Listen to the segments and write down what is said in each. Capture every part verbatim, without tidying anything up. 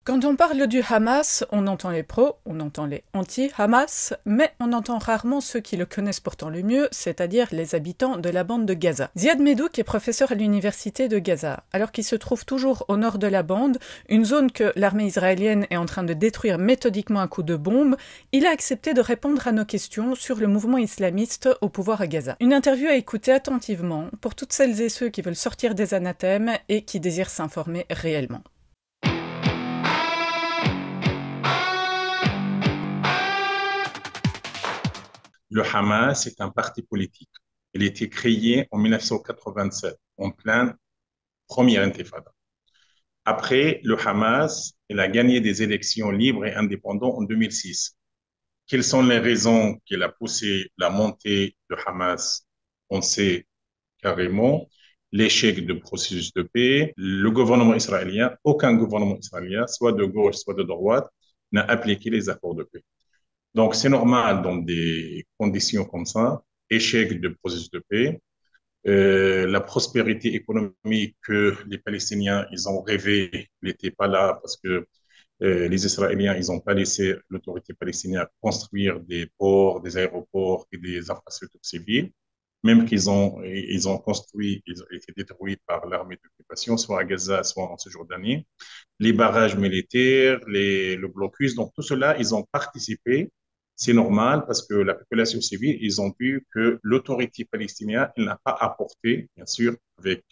Quand on parle du Hamas, on entend les pros, on entend les anti-Hamas, mais on entend rarement ceux qui le connaissent pourtant le mieux, c'est-à-dire les habitants de la bande de Gaza. Ziad Medouk est professeur à l'université de Gaza. Alors qu'il se trouve toujours au nord de la bande, une zone que l'armée israélienne est en train de détruire méthodiquement à coups de bombes, il a accepté de répondre à nos questions sur le mouvement islamiste au pouvoir à Gaza. Une interview à écouter attentivement pour toutes celles et ceux qui veulent sortir des anathèmes et qui désirent s'informer réellement. Le Hamas est un parti politique. Il a été créé en mille neuf cent quatre-vingt-sept, en pleine première intifada. Après, le Hamas, il a gagné des élections libres et indépendantes en deux mille six. Quelles sont les raisons qui ont poussé la montée de Hamas? On sait carrément l'échec du processus de paix. Le gouvernement israélien, aucun gouvernement israélien, soit de gauche, soit de droite, n'a appliqué les accords de paix. Donc, c'est normal dans des conditions comme ça, échec du processus de paix, euh, la prospérité économique que les Palestiniens, ils ont rêvé, n'était pas là parce que euh, les Israéliens, ils n'ont pas laissé l'autorité palestinienne construire des ports, des aéroports et des infrastructures civiles, même qu'ils ont, ils ont construit, ils ont été détruits par l'armée d'occupation, soit à Gaza, soit en Cisjordanie. Les barrages militaires, les, le blocus, donc tout cela, ils ont participé. C'est normal parce que la population civile, ils ont vu que l'autorité palestinienne, elle n'a pas apporté, bien sûr, avec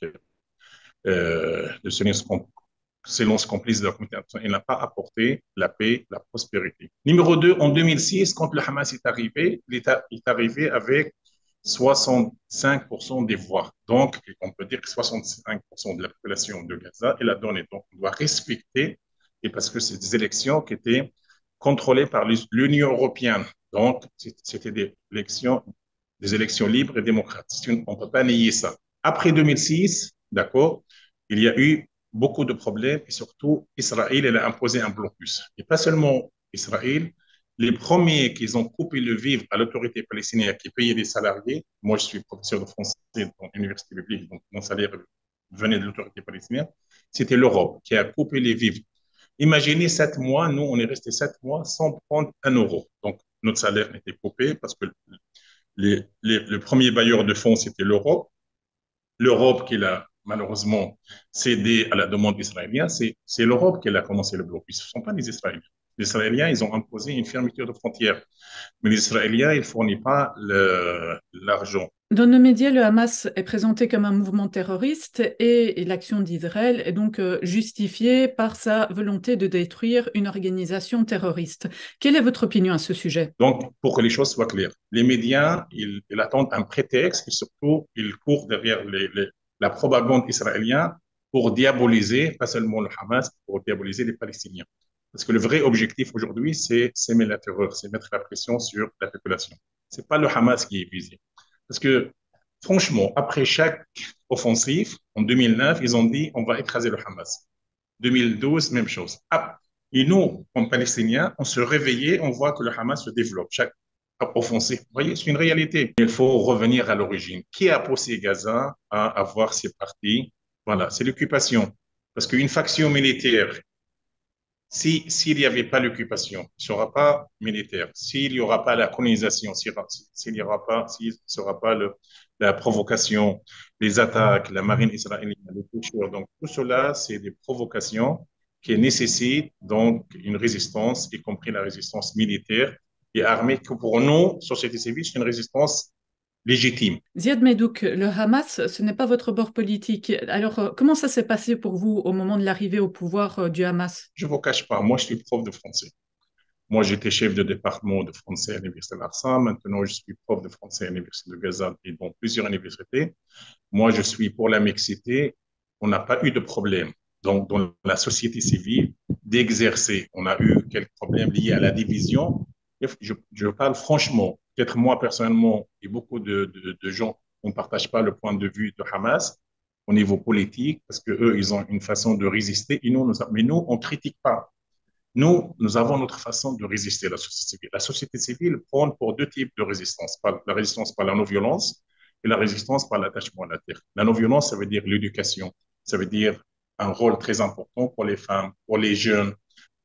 euh, le silence silence complice de la communauté internationale, elle n'a pas apporté la paix, la prospérité. Numéro deux, en deux mille six, quand le Hamas est arrivé, il est arrivé avec soixante-cinq pour cent des voix. Donc, on peut dire que soixante-cinq pour cent de la population de Gaza est la donnée. Donc, on doit respecter, et parce que c'est des élections qui étaient contrôlées par l'Union européenne. Donc, c'était des élections, des élections libres et démocratiques. On ne peut pas nier ça. Après deux mille six, d'accord, il y a eu beaucoup de problèmes et surtout, Israël, elle a imposé un blocus. Et pas seulement Israël, les premiers qui ont coupé le vivre à l'autorité palestinienne qui payait les salariés, moi je suis professeur de français dans l'université publique, donc mon salaire venait de l'autorité palestinienne, c'était l'Europe qui a coupé les vivres. Imaginez sept mois, nous on est resté sept mois sans prendre un euro. Donc notre salaire était coupé parce que les, les, le premier bailleur de fonds c'était l'Europe. L'Europe qui l'a malheureusement cédé à la demande israélienne, c'est, c'est l'Europe qui a commencé le blocus. Ce ne sont pas les Israéliens. Les Israéliens, ils ont imposé une fermeture de frontières. Mais les Israéliens, ils ne fournissent pas le, l'argent. Dans nos médias, le Hamas est présenté comme un mouvement terroriste et, et l'action d'Israël est donc euh, justifiée par sa volonté de détruire une organisation terroriste. Quelle est votre opinion à ce sujet? Donc, pour que les choses soient claires, les médias, ils, ils attendent un prétexte et surtout, ils courent derrière les, les, la propagande israélienne pour diaboliser, pas seulement le Hamas, pour diaboliser les Palestiniens. Parce que le vrai objectif aujourd'hui, c'est semer la terreur, c'est mettre la pression sur la population. C'est pas le Hamas qui est visé. Parce que, franchement, après chaque offensive, en deux mille neuf, ils ont dit on va écraser le Hamas. deux mille douze, même chose. Ah, et nous, comme Palestiniens, on se réveillait, on voit que le Hamas se développe. Chaque offensive, vous voyez, c'est une réalité. Il faut revenir à l'origine. Qui a poussé Gaza à avoir ces partis? Voilà, c'est l'occupation. Parce qu'une faction militaire, si, s'il n'y avait pas l'occupation, il ne sera pas militaire. S'il n'y aura pas la colonisation, s'il n'y aura pas, s'il ne sera pas le, la provocation, les attaques, la marine israélienne, les pêcheurs. Donc, tout cela, c'est des provocations qui nécessitent donc une résistance, y compris la résistance militaire et armée, que pour nous, société civile, c'est une résistance légitime. Ziad Medouk, le Hamas, ce n'est pas votre bord politique. Alors, euh, comment ça s'est passé pour vous au moment de l'arrivée au pouvoir euh, du Hamas? Je ne vous cache pas, moi, je suis prof de français. Moi, j'étais chef de département de français à l'Université de l'Arsa. Maintenant, je suis prof de français à l'Université de Gaza et dans plusieurs universités. Moi, je suis pour la mixité. On n'a pas eu de problème. Donc, dans la société civile, d'exercer. On a eu quelques problèmes liés à la division. Je, je parle franchement. Peut-être moi, personnellement, et beaucoup de, de, de gens, on ne partage pas le point de vue de Hamas au niveau politique parce que eux, ils ont une façon de résister. Et nous, nous mais nous, on ne critique pas. Nous, nous avons notre façon de résister à la société civile. La société civile prend pour deux types de résistance. Par la résistance par la non-violence et la résistance par l'attachement à la terre. La non-violence, ça veut dire l'éducation. Ça veut dire un rôle très important pour les femmes, pour les jeunes,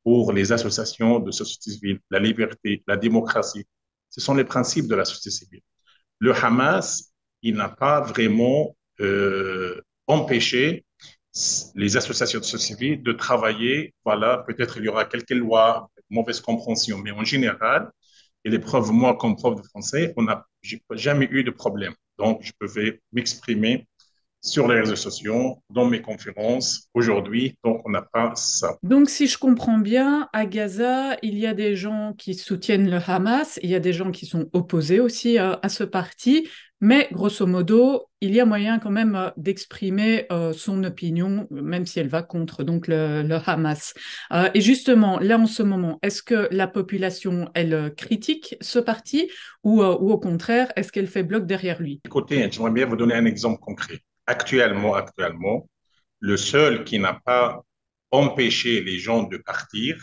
pour les associations de société civile, la liberté, la démocratie. Ce sont les principes de la société civile. Le Hamas, il n'a pas vraiment euh, empêché les associations de société civile de travailler. Voilà, peut-être il y aura quelques lois, mauvaise compréhension, mais en général, et les preuves, moi, comme prof de français, on n'a jamais eu de problème. Donc, je pouvais m'exprimer sur les réseaux sociaux, dans mes conférences aujourd'hui, donc on n'a pas ça. Donc, si je comprends bien, à Gaza, il y a des gens qui soutiennent le Hamas, il y a des gens qui sont opposés aussi à, à ce parti, mais grosso modo, il y a moyen quand même euh, d'exprimer euh, son opinion, même si elle va contre donc le, le Hamas. Euh, et justement, là en ce moment, est-ce que la population, elle critique ce parti ou, euh, ou au contraire, est-ce qu'elle fait bloc derrière lui? Écoutez, j'aimerais bien vous donner un exemple concret. Actuellement, actuellement, le seul qui n'a pas empêché les gens de partir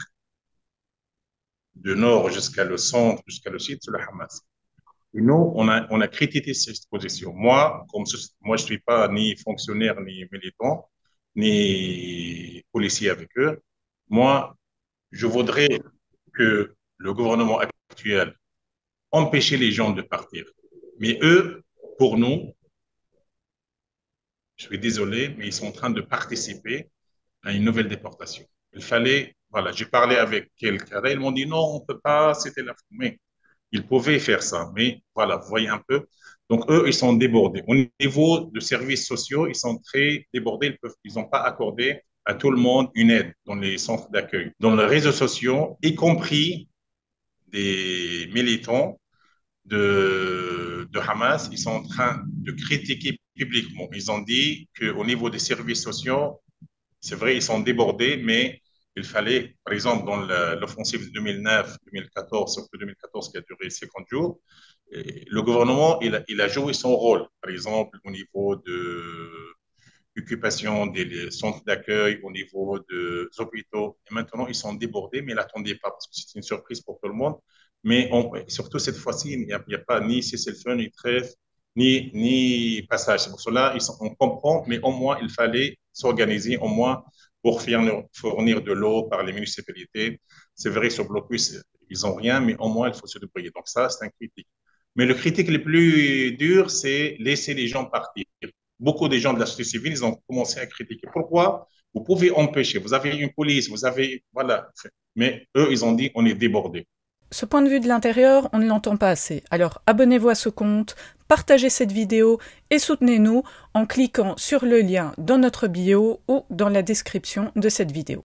du nord jusqu'à le centre, jusqu'à le sud, c'est le Hamas. Et nous, on a, on a critiqué cette position. Moi, comme ce, moi, je suis pas ni fonctionnaire, ni militant, ni policier avec eux. Moi, je voudrais que le gouvernement actuel empêche les gens de partir. Mais eux, pour nous, je suis désolé, mais ils sont en train de participer à une nouvelle déportation. Il fallait, voilà, j'ai parlé avec quelqu'un, ils m'ont dit non, on ne peut pas, c'était la fumée. Ils pouvaient faire ça, mais voilà, vous voyez un peu. Donc, eux, ils sont débordés. Au niveau de services sociaux, ils sont très débordés. Ils peuvent, ils n'ont pas accordé à tout le monde une aide dans les centres d'accueil. Dans les réseaux sociaux, y compris des militants de, de Hamas, ils sont en train de critiquer publiquement. Ils ont dit qu'au niveau des services sociaux, c'est vrai, ils sont débordés, mais il fallait, par exemple, dans l'offensive de deux mille neuf, deux mille quatorze, surtout deux mille quatorze qui a duré cinquante jours, le gouvernement, il a, il a joué son rôle. Par exemple, au niveau de l'occupation des centres d'accueil, au niveau des hôpitaux. Et maintenant, ils sont débordés, mais ils n'attendaient pas parce que c'est une surprise pour tout le monde. Mais on, surtout cette fois-ci, il n'y a, a, pas ni cessez-le-feu, ni trêve, ni, ni passage. C'est pour cela on comprend, mais au moins, il fallait s'organiser, au moins, pour fournir, fournir de l'eau par les municipalités. C'est vrai, sur Blocus, ils n'ont rien, mais au moins, il faut se débrouiller. Donc ça, c'est un critique. Mais le critique le plus dur, c'est laisser les gens partir. Beaucoup de gens de la société civile, ils ont commencé à critiquer. Pourquoi? Vous pouvez empêcher. Vous avez une police, vous avez, voilà. Mais eux, ils ont dit, on est débordés. Ce point de vue de l'intérieur, on ne l'entend pas assez. Alors abonnez-vous à ce compte, partagez cette vidéo et soutenez-nous en cliquant sur le lien dans notre bio ou dans la description de cette vidéo.